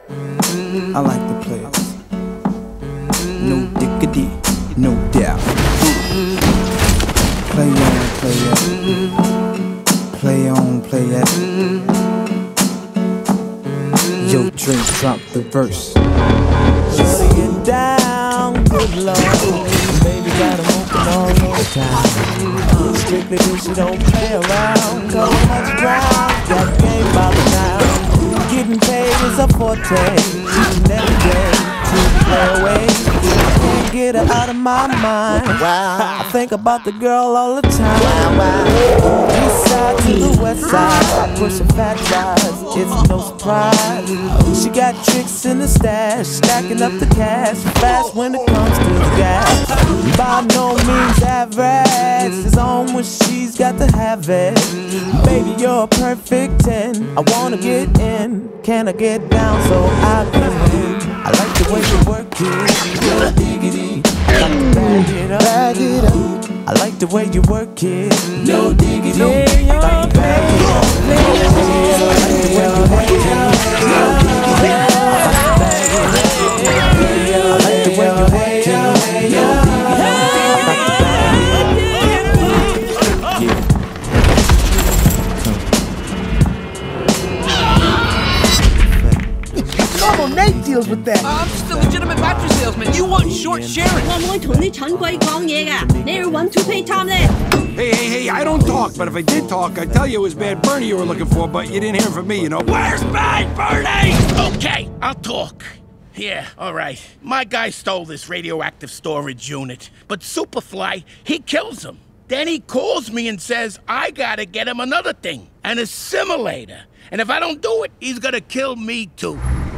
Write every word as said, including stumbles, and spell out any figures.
I like the players. No diggity, no doubt. Play on, play it. Play on, play it. Yo, Drake, drop the verse. Shutting down, good lord. Baby got 'em open all over town. Strictly cause she don't play around. Cause much ground, got the game by the now. Getting paid is a forte. Each and every day, to play away. Can't get her out of my mind. Wow. I think about the girl all the time. Wow, wow. East side to the west side, pushing fat rides, it's no surprise. She got tricks in the stash, stacking up the cash, fast when it comes to the gas. By no means average, it's on when she's got to have it. Baby, you're a perfect ten, I wanna get in. Can I get down so I can win? I like the way you work it, yo diggity. I like to bag it up, bag it up. I like the way you work it, no diggity. I like to bag it up, I like the way you work it, no diggity. I like the way you work it, no diggity. Nate deals with that. I'm just a legitimate battery salesman. You want short sharing. 我唔會同啲蠢鬼講嘢㗎，你要揾 to pay time 咧。 Hey, hey, hey, I don't talk, but if I did talk, I'd tell you it was Bad Bernie you were looking for, but you didn't hear from me, you know. Where's Bad Bernie? Okay, I'll talk. Yeah, all right. My guy stole this radioactive storage unit, but Superfly, he kills him. Then he calls me and says I gotta get him another thing, an assimilator. And if I don't do it, he's gonna kill me too.